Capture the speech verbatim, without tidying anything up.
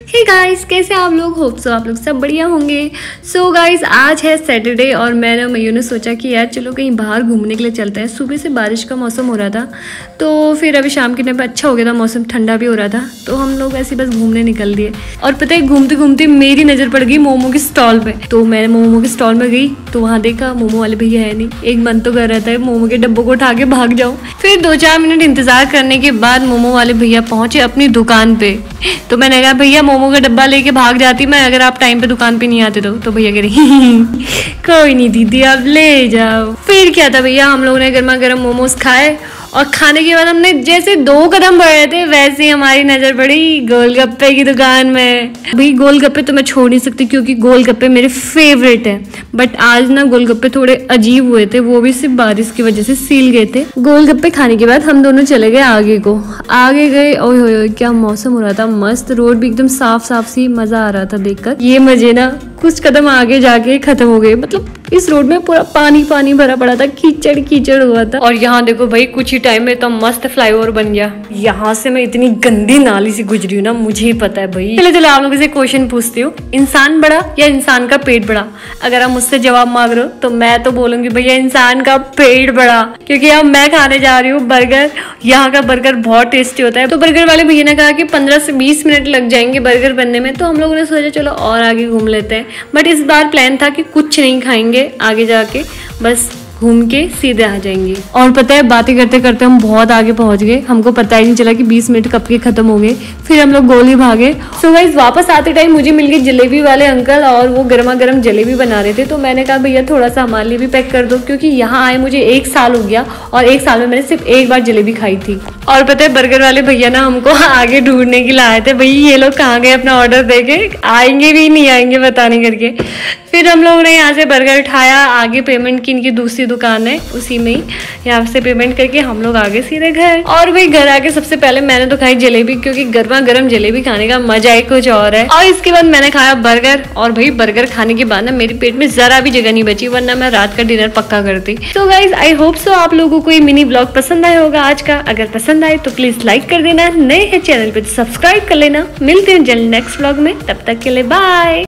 Hey guys, कैसे आप लोग? होप सो आप लोग सब बढ़िया होंगे। सो so गाइस, आज है सैटरडे और मैंने मयू ने सोचा कि यार चलो कहीं बाहर घूमने के लिए चलते हैं। सुबह से बारिश का मौसम हो रहा था, तो फिर अभी शाम के टाइम पे अच्छा हो गया था, मौसम ठंडा भी हो रहा था, तो हम लोग ऐसे बस घूमने निकल दिए। और पता है, घूमते घूमते मेरी नज़र पड़ गई मोमो के स्टॉल पे। तो मैंने मोमो के स्टॉल में गई तो वहाँ देखा मोमो वाले भैया है नहीं। एक मन तो कर रहा था मोमो के डब्बों को उठा के भाग जाऊँ। फिर दो चार मिनट इंतजार करने के बाद मोमो वाले भैया पहुंचे अपनी दुकान पे। तो मैंने कहा भैया मोमो का डब्बा लेके भाग जाती मैं अगर आप टाइम पे दुकान पे नहीं आते तो तो भैया कह रही कोई नहीं दीदी आप ले जाओ। फिर क्या था भैया, हम लोगों ने गर्मा गर्म मोमोज खाए और खाने के बाद हमने जैसे दो कदम बढ़े थे वैसे ही हमारी नजर पड़ी गोलगप्पे की दुकान में। भाई गोलगप्पे तो मैं छोड़ नहीं सकती क्योंकि गोलगप्पे मेरे फेवरेट हैं, बट आज ना गोलगप्पे थोड़े अजीब हुए थे, वो भी सिर्फ बारिश की वजह से सील गए थे। गोलगप्पे खाने के बाद हम दोनों चले गए आगे को। आगे गए, ओए होए क्या मौसम हो रहा था, मस्त, रोड भी एकदम साफ साफ सी, मजा आ रहा था देखकर। ये मजे ना कुछ कदम आगे जाके खत्म हो गए। मतलब इस रोड में पूरा पानी पानी भरा पड़ा था, कीचड़ कीचड़ हुआ था। और यहाँ देखो भाई कुछ ही टाइम में तो मस्त फ्लाईओवर बन गया। यहाँ से मैं इतनी गंदी नाली से गुजरी हूँ ना, मुझे ही पता है भाई। चलो चलो आप लोगों से क्वेश्चन पूछती हूँ, इंसान बड़ा या इंसान का पेट बड़ा? अगर आप मुझसे जवाब मांग रहे हो तो मैं तो बोलूंगी भैया इंसान का पेट बड़ा, क्योंकि अब मैं खाने जा रही हूँ बर्गर। यहाँ का बर्गर बहुत टेस्टी होता है। तो बर्गर वाले भैया ने कहा कि पंद्रह से बीस मिनट लग जाएंगे बर्गर बनने में, तो हम लोगों ने सोचा चलो और आगे घूम लेते हैं। बट इस बार प्लान था कि कुछ नहीं खाएंगे, आगे जाके बस घूम के सीधे आ जाएंगे। और पता है बातें करते करते हम बहुत आगे पहुंच गए, हमको पता ही नहीं चला कि बीस मिनट कब के खत्म हो गए। फिर हम लोग गोली भागे। सो गाइस, वापस आते टाइम मुझे मिल गए जलेबी वाले अंकल और वो गर्मा गर्म जलेबी बना रहे थे। तो मैंने कहा भैया थोड़ा सा हमारे लिए भी पैक कर दो, क्योंकि यहाँ आए मुझे एक साल हो गया और एक साल में मैंने सिर्फ एक बार जलेबी खाई थी। और पता है बर्गर वाले भैया ना हमको आगे ढूंढने के लिए आए थे, भैया ये लोग कहाँ गए अपना ऑर्डर दे के, आएंगे भी नहीं आएंगे पता नहीं करके। फिर हम लोगों ने यहाँ से बर्गर उठाया, आगे पेमेंट की इनकी दूसरी दुकान है उसी में ही, यहाँ से पेमेंट करके हम लोग आगे सीधे घर। और भाई घर आके सबसे पहले मैंने तो खाई जलेबी, क्योंकि गर्मा गर्म जलेबी खाने का मजा ही कुछ और है। और इसके बाद मैंने खाया बर्गर। और भाई बर्गर खाने के बाद ना मेरे पेट में जरा भी जगह नहीं बची, वरना मैं रात का डिनर पक्का करती। तो गाइज आई होप सो आप लोगों को ये मिनी ब्लॉग पसंद आया होगा आज का। अगर पसंद आए तो प्लीज लाइक कर देना, नए हैं चैनल पे तो सब्सक्राइब कर लेना। मिलते हैं जल्द नेक्स्ट ब्लॉग में, तब तक के लिए बाय।